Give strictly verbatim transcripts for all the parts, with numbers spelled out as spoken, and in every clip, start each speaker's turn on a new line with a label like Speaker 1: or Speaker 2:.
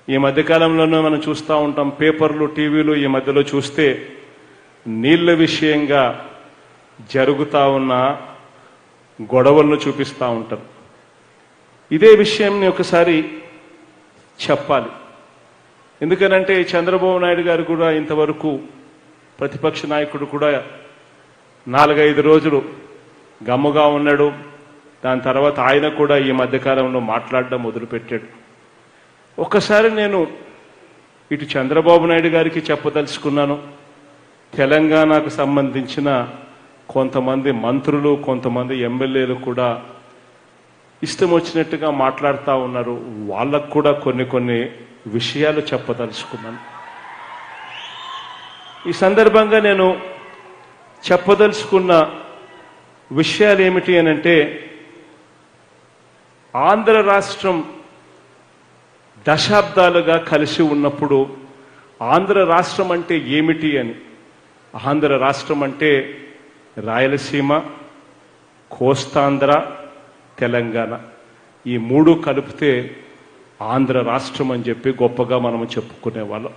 Speaker 1: ఈ మధ్యకాలంలోనే మనం చూస్తూ ఉంటాం, పేపర్లు టీవీలు ఈ మధ్యలో చూస్తే నీళ్ల విషయంగా జరుగుతూ ఉన్న గొడవలను చూపిస్తూ ఉంటారు. ఇదే విషయంని ఒకసారి చెప్పాలి. ఎందుకనంటే చంద్రబాబు నాయుడు గారు కూడా ఇంతవరకు ప్రతిపక్ష నాయకుడు కూడా నాలుగైదు రోజులు గమ్ముగా ఉన్నాడు. దాని తర్వాత ఆయన కూడా ఈ మధ్యకాలంలో మాట్లాడడం మొదలుపెట్టాడు. ఒక్కసారి నేను ఇటు చంద్రబాబు నాయుడు గారికి చెప్పదలుచుకున్నాను, తెలంగాణకు సంబంధించిన కొంతమంది మంత్రులు కొంతమంది ఎమ్మెల్యేలు కూడా ఇష్టం వచ్చినట్టుగా మాట్లాడుతూ ఉన్నారు. వాళ్ళకు కూడా కొన్ని కొన్ని విషయాలు చెప్పదలుచుకున్నాను. ఈ సందర్భంగా నేను చెప్పదలుచుకున్న విషయాలు ఏమిటి అనంటే, ఆంధ్ర రాష్ట్రం దశాబ్దాలుగా కలిసి ఉన్నప్పుడు ఆంధ్ర రాష్ట్రం అంటే ఏమిటి అని, ఆంధ్ర రాష్ట్రం అంటే రాయలసీమ, కోస్తాంధ్ర, తెలంగాణ ఈ మూడు కలిపితే ఆంధ్ర రాష్ట్రం అని చెప్పి గొప్పగా మనము చెప్పుకునేవాళ్ళం.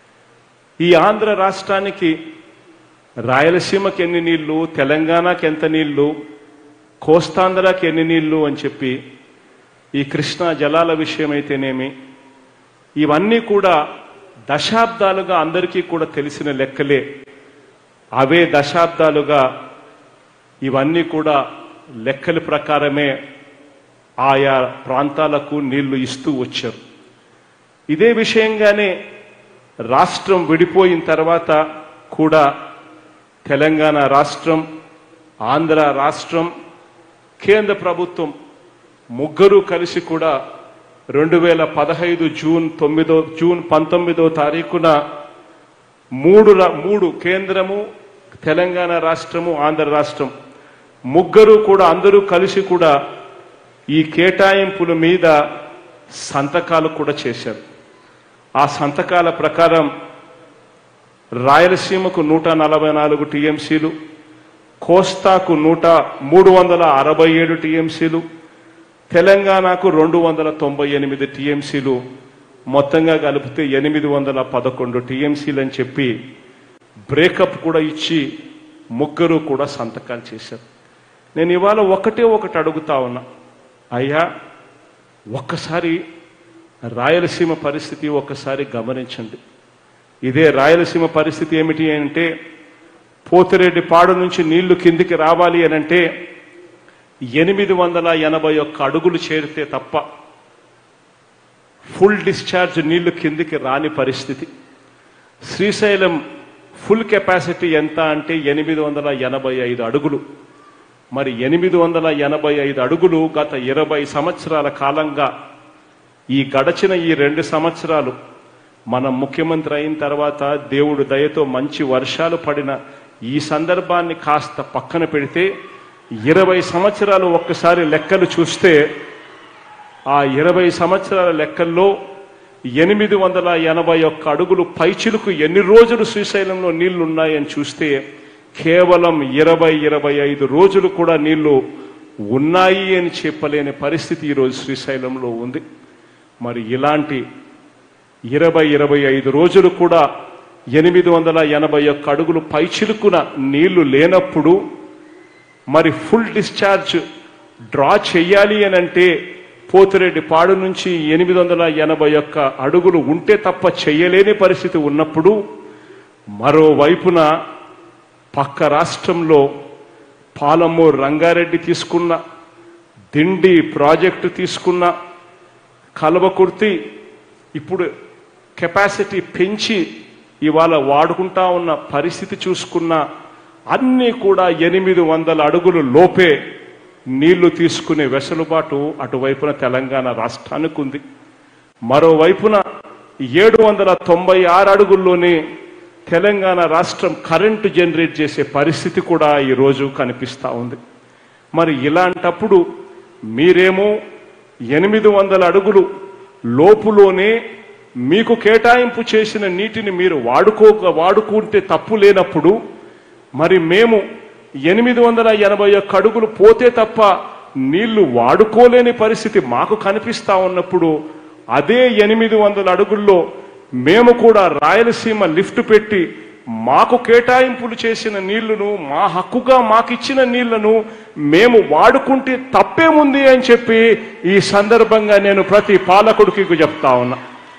Speaker 1: ఈ ఆంధ్ర రాష్ట్రానికి రాయలసీమకి ఎన్ని నీళ్లు, తెలంగాణకి ఎంత నీళ్లు, కోస్తాంధ్రకి ఎన్ని నీళ్లు అని చెప్పి ఈ కృష్ణా జలాల విషయం అయితేనేమి ఇవన్నీ కూడా దశాబ్దాలుగా అందరికీ కూడా తెలిసిన లెక్కలే. అవే దశాబ్దాలుగా ఇవన్నీ కూడా లెక్కల ప్రకారమే ఆయా ప్రాంతాలకు నీళ్లు ఇస్తూ వచ్చారు. ఇదే విషయంగానే రాష్ట్రం విడిపోయిన తర్వాత కూడా తెలంగాణ రాష్ట్రం, ఆంధ్ర రాష్ట్రం, కేంద్ర ప్రభుత్వం ముగ్గురు కలిసి కూడా రెండు వేల పదహైదు జూన్ తొమ్మిదో జూన్ పంతొమ్మిదో తారీఖున మూడు మూడు కేంద్రము, తెలంగాణ రాష్ట్రము, ఆంధ్ర రాష్ట్రం ముగ్గురు కూడా అందరూ కలిసి కూడా ఈ కేటాయింపుల మీద సంతకాలు కూడా చేశారు. ఆ సంతకాల ప్రకారం రాయలసీమకు నూట నలభై నాలుగు టీఎంసీలు, కోస్తాకు నూట మూడు వందల అరవై ఏడు టీఎంసీలు, తెలంగాణకు రెండు వందల తొంభై ఎనిమిది టీఎంసీలు, మొత్తంగా కలిపితే ఎనిమిది వందల పదకొండు టీఎంసీలు అని చెప్పి బ్రేకప్ కూడా ఇచ్చి ముగ్గురు కూడా సంతకాలు చేశారు. నేను ఇవాళ ఒకటే ఒకటి అడుగుతా ఉన్నా, అయ్యా ఒక్కసారి రాయలసీమ పరిస్థితి ఒక్కసారి గమనించండి. ఇదే రాయలసీమ పరిస్థితి ఏమిటి అంటే, పోతిరెడ్డి పాడు నుంచి నీళ్లు కిందికి రావాలి అనంటే ఎనిమిది వందల ఎనభై ఒక్క అడుగులు చేరితే తప్ప ఫుల్ డిశ్చార్జ్ నీళ్లు కిందికి రాని పరిస్థితి. శ్రీశైలం ఫుల్ కెపాసిటీ ఎంత అంటే ఎనిమిది వందల ఎనభై ఐదు అడుగులు. మరి ఎనిమిది వందల ఎనభై ఐదు అడుగులు గత ఇరవై సంవత్సరాల కాలంగా, ఈ గడచిన ఈ రెండు సంవత్సరాలు మనం ముఖ్యమంత్రి అయిన తర్వాత దేవుడు దయతో మంచి వర్షాలు పడిన ఈ సందర్భాన్ని కాస్త పక్కన పెడితే ఇరవై సంవత్సరాలు ఒక్కసారి లెక్కలు చూస్తే ఆ ఇరవై సంవత్సరాల లెక్కల్లో ఎనిమిది వందల ఎనభై ఒక్క అడుగులు పైచిలుకు ఎన్ని రోజులు శ్రీశైలంలో నీళ్లు ఉన్నాయని చూస్తే కేవలం ఇరవై ఇరవై ఐదు రోజులు కూడా నీళ్లు ఉన్నాయి అని చెప్పలేని పరిస్థితి ఈరోజు శ్రీశైలంలో ఉంది. మరి ఇలాంటి ఇరవై ఇరవై ఐదు రోజులు కూడా ఎనిమిది వందల ఎనభై ఒక్క అడుగులు పైచిలుకున నీళ్లు లేనప్పుడు మరి ఫుల్ డిశ్చార్జ్ డ్రా చెయ్యాలి అని అంటే పోతిరెడ్డి పాడు నుంచి ఎనిమిది వందల ఎనభై ఒక్క అడుగులు ఉంటే తప్ప చెయ్యలేని పరిస్థితి ఉన్నప్పుడు, మరోవైపున పక్క రాష్ట్రంలో పాలమూరు రంగారెడ్డి తీసుకున్న, దిండి ప్రాజెక్టు తీసుకున్న, కల్వకుర్తి ఇప్పుడు కెపాసిటీ పెంచి ఇవాళ వాడుకుంటా ఉన్న పరిస్థితి చూసుకున్న, అన్నీ కూడా ఎనిమిది వందల అడుగులు లోపే నీళ్లు తీసుకునే వెసులుబాటు అటువైపున తెలంగాణ రాష్ట్రానికి ఉంది. మరోవైపున ఏడు వందల తొంభై ఆరు అడుగుల్లోనే తెలంగాణ రాష్ట్రం కరెంటు జనరేట్ చేసే పరిస్థితి కూడా ఈరోజు కనిపిస్తూ ఉంది. మరి ఇలాంటప్పుడు మీరేమో ఎనిమిది వందల అడుగులు లోపులోనే మీకు కేటాయింపు చేసిన నీటిని మీరు వాడుకోక వాడుకుంటే తప్పు లేనప్పుడు, మరి మేము ఎనిమిది వందల ఎనభై ఒక్క అడుగులు పోతే తప్ప నీళ్లు వాడుకోలేని పరిస్థితి మాకు కనిపిస్తా ఉన్నప్పుడు అదే ఎనిమిది వందల అడుగుల్లో మేము కూడా రాయలసీమ లిఫ్ట్ పెట్టి మాకు కేటాయింపులు చేసిన నీళ్లను మా హక్కుగా మాకిచ్చిన నీళ్లను మేము వాడుకుంటే తప్పేముంది అని చెప్పి ఈ సందర్భంగా నేను ప్రతి పాలకుడికి చెప్తా ఉన్నా.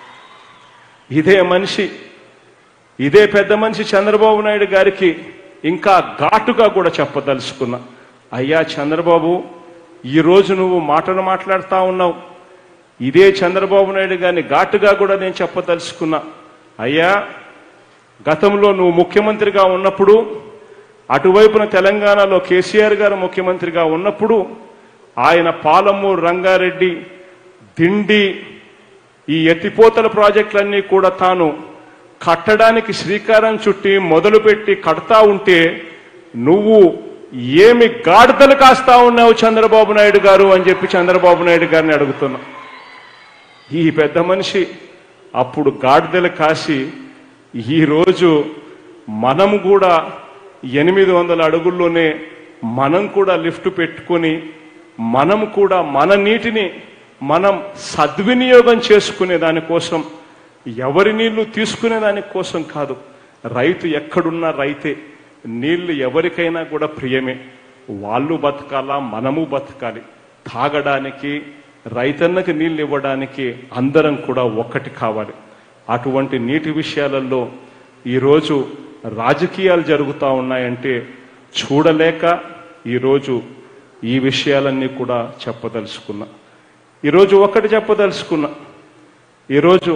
Speaker 1: ఇదే మనిషి ఇదే పెద్ద మనిషి చంద్రబాబు నాయుడు గారికి ఇంకా ఘాటుగా కూడా చెప్పదలుచుకున్నా. అయ్యా చంద్రబాబు, ఈరోజు నువ్వు మాటలు మాట్లాడుతూ ఉన్నావు. ఇదే చంద్రబాబు నాయుడు గారిని ఘాటుగా కూడా నేను చెప్పదలుచుకున్నా. అయ్యా, గతంలో నువ్వు ముఖ్యమంత్రిగా ఉన్నప్పుడు, అటువైపున తెలంగాణలో కేసీఆర్ గారు ముఖ్యమంత్రిగా ఉన్నప్పుడు ఆయన పాలమూరు రంగారెడ్డి దిండి ఈ ఎత్తిపోతల ప్రాజెక్టులన్నీ కూడా తాను కట్టడానికి శ్రీకారం చుట్టి మొదలుపెట్టి కడతా ఉంటే నువ్వు ఏమి గాడిదలు కాస్తా ఉన్నావు చంద్రబాబు నాయుడు గారు అని చెప్పి చంద్రబాబు నాయుడు గారిని అడుగుతున్నా. ఈ పెద్ద మనిషి అప్పుడు గాడిదలు కాసి ఈరోజు మనం కూడా ఎనిమిది వందల అడుగుల్లోనే మనం కూడా లిఫ్ట్ పెట్టుకొని మనం కూడా మన నీటిని మనం సద్వినియోగం చేసుకునే దానికోసం, ఎవరి నీళ్లు తీసుకునే దానికోసం కాదు. రైతు ఎక్కడున్నా రైతే, నీళ్లు ఎవరికైనా కూడా ప్రియమే. వాళ్ళు బతకాలా, మనము బతకాలి. తాగడానికి, రైతన్నకి నీళ్ళు ఇవ్వడానికి అందరం కూడా ఒక్కటి కావాలి. అటువంటి నీటి విషయాలలో ఈరోజు రాజకీయాలు జరుగుతూ ఉన్నాయంటే చూడలేక ఈరోజు ఈ విషయాలన్నీ కూడా చెప్పదలుచుకున్నా. ఈరోజు ఒక్కటి చెప్పదలుచుకున్నా. ఈరోజు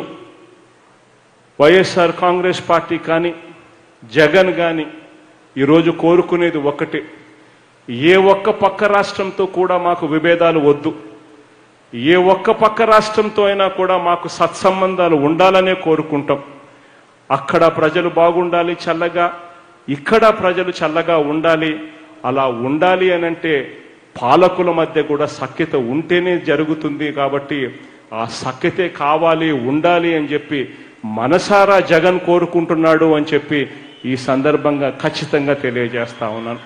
Speaker 1: వైఎస్ఆర్ కాంగ్రెస్ పార్టీ కానీ జగన్ కానీ ఈరోజు కోరుకునేది ఒక్కటే, ఏ ఒక్క పక్క రాష్ట్రంతో కూడా మాకు విభేదాలు వద్దు, ఏ ఒక్క పక్క రాష్ట్రంతో అయినా కూడా మాకు సత్సంబంధాలు ఉండాలనే కోరుకుంటాం. అక్కడ ప్రజలు బాగుండాలి చల్లగా, ఇక్కడ ప్రజలు చల్లగా ఉండాలి. అలా ఉండాలి అనంటే పాలకుల మధ్య కూడా సఖ్యత ఉంటేనే జరుగుతుంది. కాబట్టి ఆ సఖ్యతే కావాలి, ఉండాలి అని చెప్పి మనసారా జగన్ కోరుకుంటున్నాడు అని చెప్పి ఈ సందర్భంగా ఖచ్చితంగా తెలియజేస్తా ఉన్నాను.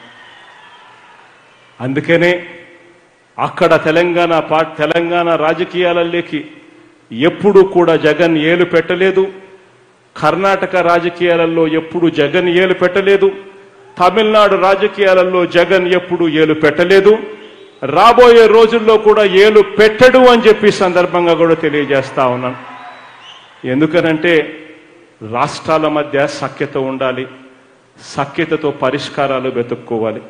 Speaker 1: అందుకనే అక్కడ తెలంగాణ పార్టీ తెలంగాణ రాజకీయాలలోకి ఎప్పుడు కూడా జగన్ ఏలు పెట్టలేదు. కర్ణాటక రాజకీయాలలో ఎప్పుడు జగన్ ఏలు పెట్టలేదు. తమిళనాడు రాజకీయాలలో జగన్ ఎప్పుడు ఏలు పెట్టలేదు. రాబోయే రోజుల్లో కూడా ఏలు పెట్టడు అని చెప్పి సందర్భంగా కూడా తెలియజేస్తా ఉన్నాను. ఎందుకనంటే రాష్ట్రాల మధ్య సఖ్యత ఉండాలి, సఖ్యతతో పరిష్కారాలు వెతుక్కోవాలి.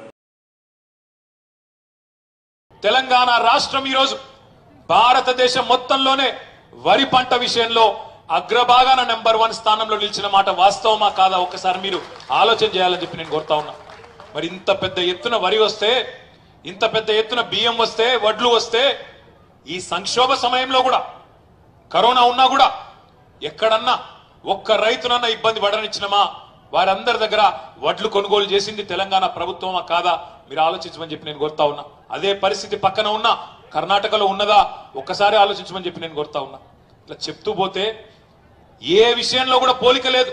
Speaker 2: తెలంగాణ రాష్ట్రం ఈరోజు భారతదేశం మొత్తంలోనే వరి పంట విషయంలో అగ్రభాగాన నెంబర్ వన్ స్థానంలో నిలిచిన మాట వాస్తవమా కాదా ఒక్కసారి మీరు ఆలోచన చేయాలని చెప్పి నేను కోరుతా ఉన్నా. మరి ఇంత పెద్ద ఎత్తున వరి వస్తే, ఇంత పెద్ద ఎత్తున బియ్యం వస్తే, వడ్లు వస్తే, ఈ సంక్షోభ సమయంలో కూడా, కరోనా ఉన్నా కూడా ఎక్కడన్నా ఒక్క రైతునన్నా ఇబ్బంది పడనిచ్చినమా? వారందరి దగ్గర వడ్లు కొనుగోలు చేసింది తెలంగాణ ప్రభుత్వమా కాదా మీరు ఆలోచించమని చెప్పి నేను కోరుతా ఉన్నా. అదే పరిస్థితి పక్కన ఉన్న కర్ణాటకలో ఉన్నదా ఒక్కసారి ఆలోచించమని చెప్పి నేను కోరుతా ఉన్నా. ఇట్లా చెప్తూ పోతే ఏ విషయంలో కూడా పోలిక లేదు,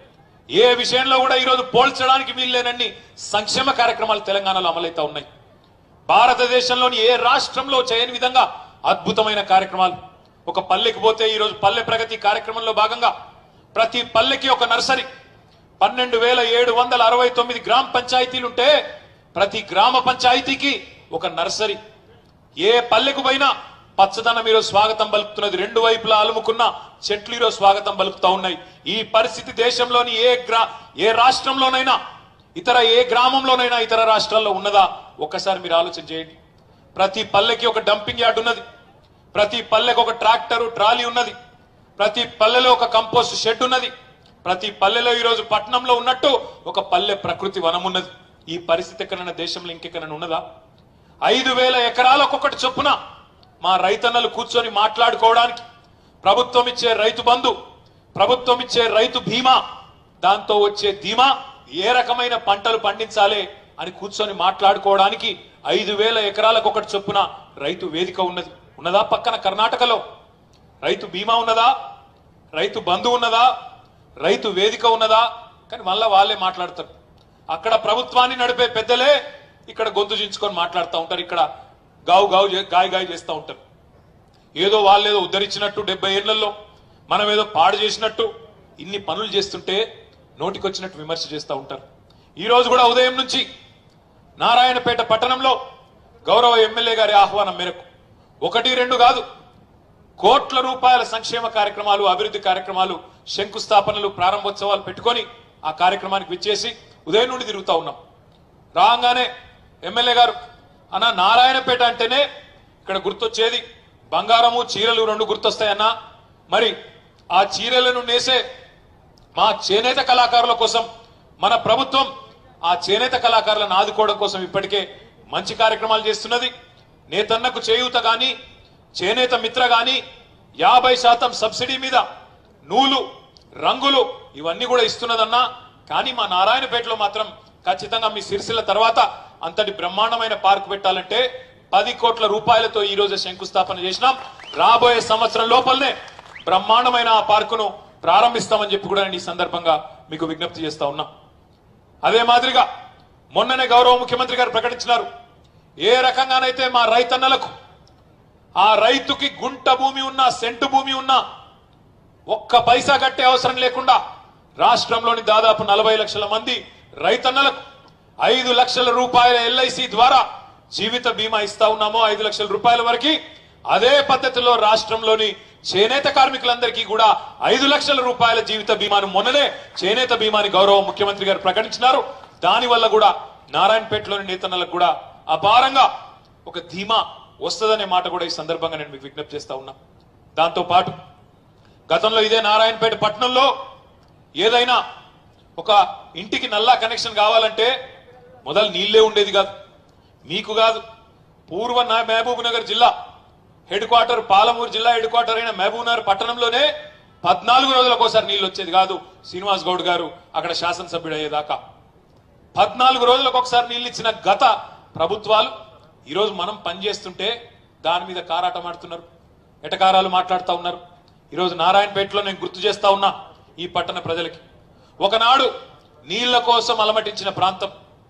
Speaker 2: ఏ విషయంలో కూడా ఈరోజు పోల్చడానికి వీల్లేనన్ని సంక్షేమ కార్యక్రమాలు తెలంగాణలో అమలైతా ఉన్నాయి. భారతదేశంలోని ఏ రాష్ట్రంలో చేయని విధంగా అద్భుతమైన కార్యక్రమాలు. ఒక పల్లెకి పోతే ఈరోజు పల్లె ప్రగతి కార్యక్రమంలో భాగంగా ప్రతి పల్లెకి ఒక నర్సరీ, పన్నెండు వేల ఏడు వందల అరవై తొమ్మిది గ్రామ పంచాయతీలుంటే ప్రతి గ్రామ పంచాయతీకి ఒక నర్సరీ. ఏ పల్లెకు పోయినా పచ్చదనం ఈరోజు స్వాగతం పలుకుతున్నది. రెండు వైపులా అలుముకున్న చెట్లు ఈరోజు స్వాగతం పలుకుతా ఉన్నాయి. ఈ పరిస్థితి దేశంలోని ఏ గ్రా ఏ రాష్ట్రంలోనైనా, ఇతర ఏ గ్రామంలోనైనా ఇతర రాష్ట్రాల్లో ఉన్నదా ఒక్కసారి మీరు ఆలోచన చేయండి. ప్రతి పల్లెకి ఒక డంపింగ్ యార్డ్ ఉన్నది, ప్రతి పల్లెకి ఒక ట్రాక్టరు ట్రాలీ ఉన్నది, ప్రతి పల్లెలో ఒక కంపోస్ట్ షెడ్ ఉన్నది, ప్రతి పల్లెలో ఈరోజు పట్టణంలో ఉన్నట్టు ఒక పల్లె ప్రకృతి వనం ఉన్నది. ఈ పరిస్థితి ఎక్కడైనా దేశంలో ఇంకెక్కడైనా ఉన్నదా? ఐదు వేల ఎకరాలకు ఒకటి చొప్పున మా రైతన్నలు కూర్చొని మాట్లాడుకోవడానికి ప్రభుత్వం ఇచ్చే రైతు బంధు, ప్రభుత్వం ఇచ్చే రైతు బీమా, దాంతో వచ్చే ధీమా, ఏ రకమైన పంటలు పండించాలి అని కూర్చొని మాట్లాడుకోవడానికి ఐదు వేల ఎకరాలకు ఒకటి చొప్పున రైతు వేదిక ఉన్నది. ఉన్నదా? పక్కన కర్ణాటకలో రైతు బీమా ఉన్నదా? రైతు బంధు ఉన్నదా? రైతు వేదిక ఉన్నదా? కానీ మళ్ళా వాళ్ళే మాట్లాడతారు. అక్కడ ప్రభుత్వాన్ని నడిపే పెద్దలే ఇక్కడ గొంతు చించుకొని మాట్లాడుతూ ఉంటారు, ఇక్కడ గావు గావు గాయ గాయ చేస్తూ ఉంటారు. ఏదో వాళ్ళేదో ఉద్ధరించినట్టు డెబ్బై ఏళ్లలో మనం ఏదో పాడు చేసినట్టు ఇన్ని పనులు చేస్తుంటే నోటికొచ్చినట్టు విమర్శ చేస్తూ ఉంటారు. ఈ రోజు కూడా ఉదయం నుంచి నారాయణపేట పట్టణంలో గౌరవ ఎమ్మెల్యే గారి ఆహ్వానం మేరకు ఒకటి రెండు కాదు కోట్ల రూపాయల సంక్షేమ కార్యక్రమాలు, అభివృద్ధి కార్యక్రమాలు, శంకుస్థాపనలు, ప్రారంభోత్సవాలు పెట్టుకొని ఆ కార్యక్రమానికి విచ్చేసి ఉదయం నుండి తిరుగుతా ఉన్నాం. రాగానే ఎమ్మెల్యే గారు అన్న నారాయణపేట అంటేనే ఇక్కడ గుర్తొచ్చేది బంగారము చీరలు రెండు గుర్తొస్తాయన్నా, మరి ఆ చీరలను నేసే మా చేనేత కళాకారుల కోసం మన ప్రభుత్వం ఆ చేనేత కళాకారులను ఆదుకోవడం కోసం ఇప్పటికే మంచి కార్యక్రమాలు చేస్తున్నది. నేతన్నకు చేయూత గాని, చేనేత మిత్ర గాని యాభై శాతం సబ్సిడీ మీద నూలు, రంగులు ఇవన్నీ కూడా ఇస్తున్నదన్నా. కానీ మా నారాయణపేటలో మాత్రం ఖచ్చితంగా మీ సిరిసిల్ల తర్వాత అంతటి బ్రహ్మాండమైన పార్క్ పెట్టాలంటే పది కోట్ల రూపాయలతో ఈ రోజు శంకుస్థాపన చేసినాం. రాబోయే సంవత్సరం లోపలనే బ్రహ్మాండమైన ఆ పార్కును ప్రారంభిస్తామని చెప్పి కూడా నేను ఈ సందర్భంగా మీకు విజ్ఞప్తి చేస్తా ఉన్నా. అదే మాదిరిగా మొన్ననే గౌరవ ముఖ్యమంత్రి గారు ప్రకటించినారు, ఏ రకంగానైతే మా రైతన్నలకు ఆ రైతుకి గుంట భూమి ఉన్నా, సెంటు భూమి ఉన్నా ఒక్క పైసా కట్టే అవసరం లేకుండా రాష్ట్రంలోని దాదాపు నలభై లక్షల మంది రైతన్నలకు ఐదు లక్షల రూపాయల ఎల్ఐసి ద్వారా జీవిత బీమా ఇస్తా ఉన్నామో, ఐదు లక్షల రూపాయల వరకు అదే పద్ధతిలో రాష్ట్రంలోని చేనేత కార్మికులందరికీ కూడా ఐదు లక్షల రూపాయల జీవిత బీమాను మొన్ననే చేనేత బీమాని గౌరవ ముఖ్యమంత్రి గారు ప్రకటించినారు. దాని వల్ల కూడా నారాయణపేటలోని నేతన్నలకు కూడా అపారంగా ఒక ధీమా వస్తుందనే మాట కూడా ఈ సందర్భంగా నేను మీకు విజ్ఞప్తి చేస్తా ఉన్నా. దాంతో పాటు గతంలో ఇదే నారాయణపేట పట్టణంలో ఏదైనా ఒక ఇంటికి నల్లా కనెక్షన్ కావాలంటే మొదలు నీళ్లే ఉండేది కాదు, మీకు కాదు. పూర్వ మహబూబ్ నగర్ జిల్లా హెడ్ క్వార్టర్, పాలమూరు జిల్లా హెడ్ క్వార్టర్ అయిన మహబూబ్ నగర్ పట్టణంలోనే పద్నాలుగు రోజులకు ఒకసారి నీళ్లు వచ్చేది కాదు. శ్రీనివాస్ గౌడ్ గారు అక్కడ శాసనసభ్యుడు అయ్యేదాకా పద్నాలుగు రోజులకు ఒకసారి నీళ్లు ఇచ్చిన గత ప్రభుత్వాలు ఈరోజు మనం పనిచేస్తుంటే దాని మీద కారాటమాడుతున్నారు, ఎటకారాలు మాట్లాడుతూ ఉన్నారు. ఈరోజు నారాయణపేటలో నేను గుర్తు చేస్తా ఉన్నా ఈ పట్టణ ప్రజలకి, ఒకనాడు నీళ్ల కోసం అలమటించిన ప్రాంతం.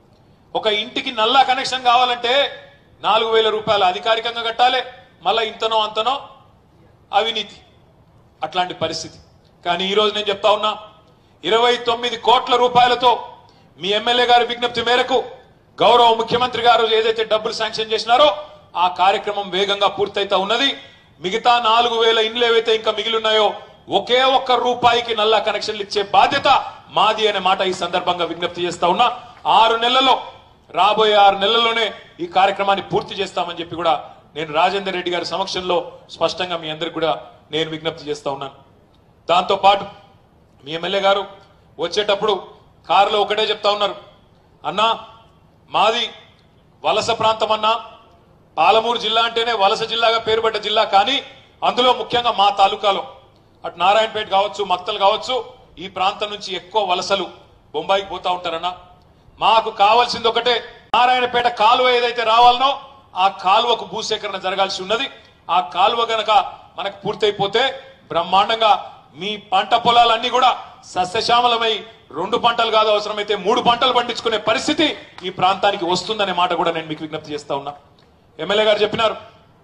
Speaker 2: ఒక ఇంటికి నల్లా కనెక్షన్ కావాలంటే నాలుగు వేల రూపాయలు అధికారికంగా కట్టాలి, మళ్ళా ఇంతనో అంతనో అవినీతి, అట్లాంటి పరిస్థితి. కానీ ఈరోజు నేను చెప్తా ఉన్నా ఇరవై తొమ్మిది కోట్ల రూపాయలతో మీ ఎమ్మెల్యే గారి విజ్ఞప్తి మేరకు గౌరవ ముఖ్యమంత్రి గారు ఏదైతే డబ్బులు శాంక్షన్ చేసినారో ఆ కార్యక్రమం వేగంగా పూర్తయితా ఉన్నది. మిగతా నాలుగు వేల ఇండ్లు ఏవైతే ఇంకా మిగిలి ఉన్నాయో ఒకే ఒక్క రూపాయికి నల్లా కనెక్షన్లు ఇచ్చే బాధ్యత మాది అనే మాట ఈ సందర్భంగా విజ్ఞప్తి చేస్తా ఉన్నా. ఆరు నెలల్లో రాబోయే ఆరు నెలల్లోనే ఈ కార్యక్రమాన్ని పూర్తి చేస్తామని చెప్పి కూడా నేను రాజేందర్ రెడ్డి గారి సమక్షంలో స్పష్టంగా మీ అందరికి కూడా నేను విజ్ఞప్తి చేస్తా ఉన్నాను. దాంతో పాటు మీ ఎమ్మెల్యే గారు వచ్చేటప్పుడు కారులో ఒకటే చెప్తా ఉన్నారు, అన్నా మాది వలస ప్రాంతం అన్నా, పాలమూరు జిల్లా అంటేనే వలస జిల్లాగా పేరుపడ్డ జిల్లా, కానీ అందులో ముఖ్యంగా మా తాలూకాలో అటు నారాయణపేట కావచ్చు, మక్తల్ కావచ్చు, ఈ ప్రాంతం నుంచి ఎక్కువ వలసలు బొంబాయికి పోతా ఉంటారన్నా. మాకు కావాల్సింది ఒకటే, నారాయణపేట కాలువ ఏదైతే రావాలనో ఆ కాలువకు భూసేకరణ జరగాల్సి ఉన్నది. ఆ కాలువ గనక మనకు పూర్తయిపోతే బ్రహ్మాండంగా మీ పంట పొలాలన్నీ కూడా సస్యశ్యామలమై రెండు పంటలు కాదు, అవసరమైతే మూడు పంటలు పండించుకునే పరిస్థితి ఈ ప్రాంతానికి వస్తుందనే మాట కూడా నేను మీకు విజ్ఞప్తి చేస్తా ఉన్నా. ఎమ్మెల్యే గారు చెప్పినారు,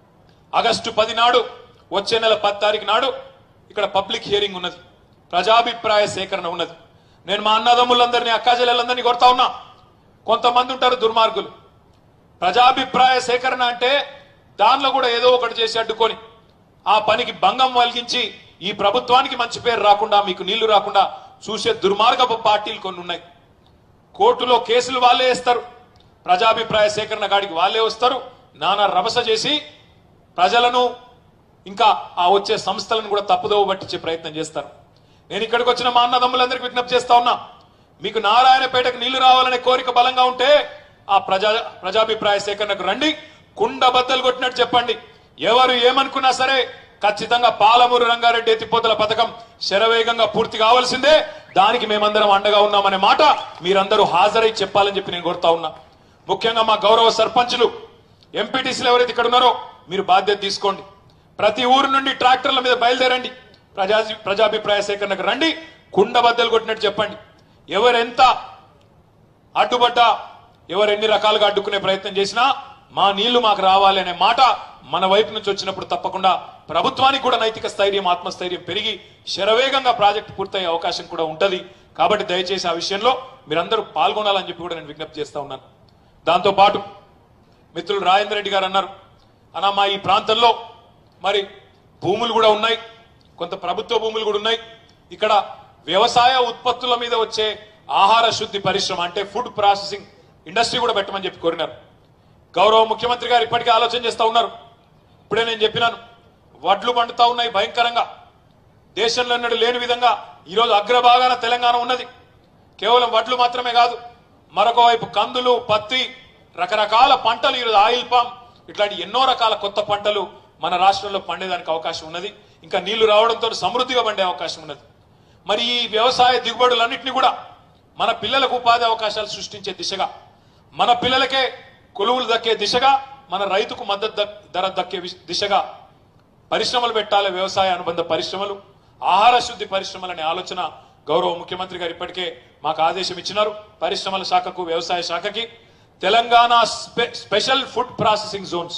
Speaker 2: ఆగస్టు పది నాడు వచ్చే నెల పది తారీఖు నాడు ఇక్కడ పబ్లిక్ హియరింగ్ ఉన్నది, ప్రజాభిప్రాయ సేకరణ ఉన్నది. నేను మా అన్నదమ్ములందరినీ, అక్కాచెల్లెలందరినీ కొడతా ఉన్నా. కొంతమంది ఉంటారు దుర్మార్గులు, ప్రజాభిప్రాయ సేకరణ అంటే దానిలో కూడా ఏదో ఒకటి చేసి అడ్డుకొని ఆ పనికి భంగం కలిగించి ఈ ప్రభుత్వానికి మంచి పేరు రాకుండా, మీకు నీళ్లు రాకుండా చూసే దుర్మార్గపు పార్టీలు కొన్ని ఉన్నాయి. కోర్టులో కేసులు వాళ్ళే వేస్తారు, ప్రజాభిప్రాయ సేకరణ కాడికి వాళ్ళే వస్తారు, నానా రభస చేసి ప్రజలను ఇంకా ఆ వచ్చే సంస్థలను కూడా తప్పుదోవ పట్టించే ప్రయత్నం చేస్తారు. నేను ఇక్కడికి వచ్చిన మా అన్నదమ్ములందరికీ విజ్ఞప్తి చేస్తా ఉన్నా, మీకు నారాయణపేటకు నీళ్లు రావాలనే కోరిక బలంగా ఉంటే ఆ ప్రజా ప్రజాభిప్రాయ సేకరణకు రండి, కుండ బద్దలు కొట్టినట్టు చెప్పండి. ఎవరు ఏమనుకున్నా సరే ఖచ్చితంగా పాలమూరు రంగారెడ్డి ఎత్తిపోతల పథకం శరవేగంగా పూర్తి కావాల్సిందే. దానికి మేమందరం అండగా ఉన్నామనే మాట మీరందరూ హాజరై చెప్పాలని చెప్పి నేను కోరుతా ఉన్నా. ముఖ్యంగా మా గౌరవ సర్పంచులు, ఎంపీటీసీలు ఎవరైతే ఇక్కడ ఉన్నారో మీరు బాధ్యత తీసుకోండి. ప్రతి ఊరు నుండి ట్రాక్టర్ల మీద బయలుదేరండి, ప్రజా ప్రజాభిప్రాయ సేకరణకు రండి, కుండ బద్దలు కొట్టినట్టు చెప్పండి. ఎవరెంత అడ్డుపడ్డా, ఎవరు ఎన్ని రకాలుగా అడ్డుకునే ప్రయత్నం చేసినా మా నీళ్లు మాకు రావాలి అనే మాట మన వైపు నుంచి వచ్చినప్పుడు తప్పకుండా ప్రభుత్వానికి కూడా నైతిక స్థైర్యం ఆత్మస్థైర్యం పెరిగి శరవేగంగా ప్రాజెక్టు పూర్తయ్యే అవకాశం కూడా ఉంటది. కాబట్టి దయచేసి ఆ విషయంలో మీరందరూ పాల్గొనాలని చెప్పి కూడా నేను విజ్ఞప్తి చేస్తా ఉన్నాను. దాంతో పాటు మిత్రులు రాజేందర్ రెడ్డి గారు అన్నారు, అన్న మా ఈ ప్రాంతంలో మరి భూములు కూడా ఉన్నాయి, కొంత ప్రభుత్వ భూములు కూడా ఉన్నాయి, ఇక్కడ వ్యవసాయ ఉత్పత్తుల మీద వచ్చే ఆహార శుద్ధి పరిశ్రమ అంటే ఫుడ్ ప్రాసెసింగ్ ఇండస్ట్రీ కూడా పెట్టమని చెప్పి కోరినారు. గౌరవ ముఖ్యమంత్రి గారు ఇప్పటికే ఆలోచన చేస్తూ ఉన్నారు. ఇప్పుడే నేను చెప్పినాను, వడ్లు పండుతా ఉన్నాయి భయంకరంగా, దేశంలో ఎన్నడూ లేని విధంగా ఈరోజు అగ్రభాగాన తెలంగాణ ఉన్నది. కేవలం వడ్లు మాత్రమే కాదు, మరొక వైపు కందులు, పత్తి, రకరకాల పంటలు, ఈరోజు ఆయిల్ పామ్, ఇట్లాంటి ఎన్నో రకాల కొత్త పంటలు మన రాష్ట్రంలో పండేదానికి అవకాశం ఉన్నది. ఇంకా నీళ్లు రావడంతో సమృద్ధిగా పండే అవకాశం ఉన్నది. మరి ఈ వ్యవసాయ దిగుబడులన్నింటినీ కూడా మన పిల్లలకు ఉపాధి అవకాశాలు సృష్టించే దిశగా, మన పిల్లలకే కొలువులు దక్కే దిశగా, మన రైతుకు మద్దతు ధర దక్కే దిశగా పరిశ్రమలు పెట్టాలి. వ్యవసాయ అనుబంధ పరిశ్రమలు, ఆహార శుద్ధి పరిశ్రమలనే ఆలోచన గౌరవ ముఖ్యమంత్రి గారు ఇప్పటికే మాకు ఆదేశం ఇచ్చినారు. పరిశ్రమల శాఖకు, వ్యవసాయ శాఖకి తెలంగాణ స్పె special food processing zones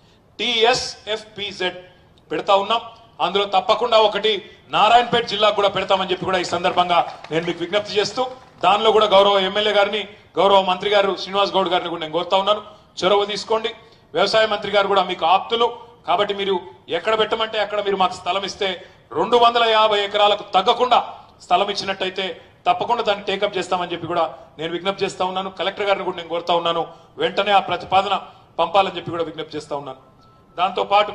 Speaker 2: TSFPZ పెడతా ఉన్నాం. అందులో తప్పకుండా ఒకటి నారాయణపేట జిల్లాకు కూడా పెడతామని చెప్పి కూడా ఈ సందర్భంగా నేను మీకు విజ్ఞప్తి చేస్తూ, దానిలో కూడా గౌరవ ఎమ్మెల్యే గారిని, గౌరవ మంత్రి గారు శ్రీనివాస్ గౌడ్ గారిని కూడా నేను కోరుతా ఉన్నాను, చొరవ తీసుకోండి. వ్యవసాయ మంత్రి గారు కూడా మీకు ఆప్తులు కాబట్టి మీరు ఎక్కడ పెట్టమంటే అక్కడ మీరు మాకు స్థలం ఇస్తే రెండు వందల యాభై ఎకరాలకు తగ్గకుండా స్థలం ఇచ్చినట్టయితే తప్పకుండా దాన్ని టేకప్ చేస్తామని చెప్పి కూడా నేను విజ్ఞప్తి చేస్తా ఉన్నాను. కలెక్టర్ గారిని కూడా నేను కోరుతా ఉన్నాను, వెంటనే ఆ ప్రతిపాదన పంపాలని చెప్పి కూడా విజ్ఞప్తి చేస్తా ఉన్నాను. దాంతో పాటు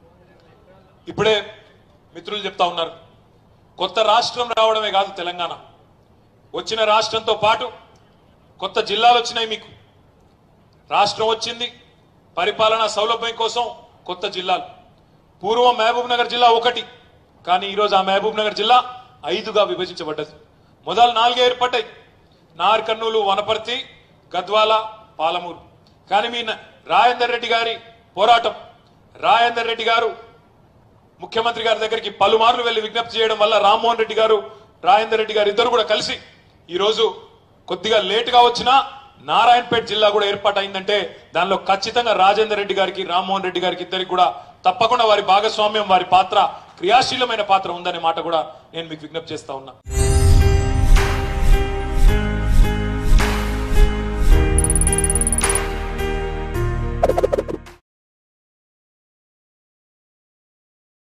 Speaker 2: ఇప్పుడే మిత్రులు చెప్తా ఉన్నారు, కొత్త రాష్ట్రం రావడమే కాదు తెలంగాణ, వచ్చిన రాష్ట్రంతో పాటు కొత్త జిల్లాలు వచ్చినాయి. మీకు రాష్ట్రం వచ్చింది, పరిపాలనా సౌలభ్యం కోసం కొత్త జిల్లాలు. పూర్వం మహబూబ్ నగర్ జిల్లా ఒకటి, కానీ ఈరోజు ఆ మహబూబ్ నగర్ జిల్లా ఐదుగా విభజించబడ్డది. మొదలు నాలుగే ఏర్పడ్డాయి, నార్ కర్నూలు, వనపర్తి, గద్వాల, పాలమూరు. కానీ మీ రాజేందర్ రెడ్డి గారి పోరాటం, రాజేందర్ రెడ్డి గారు ముఖ్యమంత్రి గారి దగ్గరికి పలుమార్లు వెళ్లి విజ్ఞప్తి చేయడం వల్ల రామ్మోహన్ రెడ్డి గారు, రాజేందర్ రెడ్డి గారు ఇద్దరు కూడా కలిసి ఈరోజు కొద్దిగా లేటుగా వచ్చినా నారాయణపేట జిల్లా కూడా ఏర్పాటైందంటే దానిలో ఖచ్చితంగా రాజేందర్ రెడ్డి గారికి, రామ్మోహన్ రెడ్డి గారికి ఇద్దరికి కూడా తప్పకుండా వారి భాగస్వామ్యం, వారి పాత్ర, క్రియాశీలమైన పాత్ర ఉందనే మాట కూడా నేను మీకు విజ్ఞప్తి చేస్తా ఉన్నా.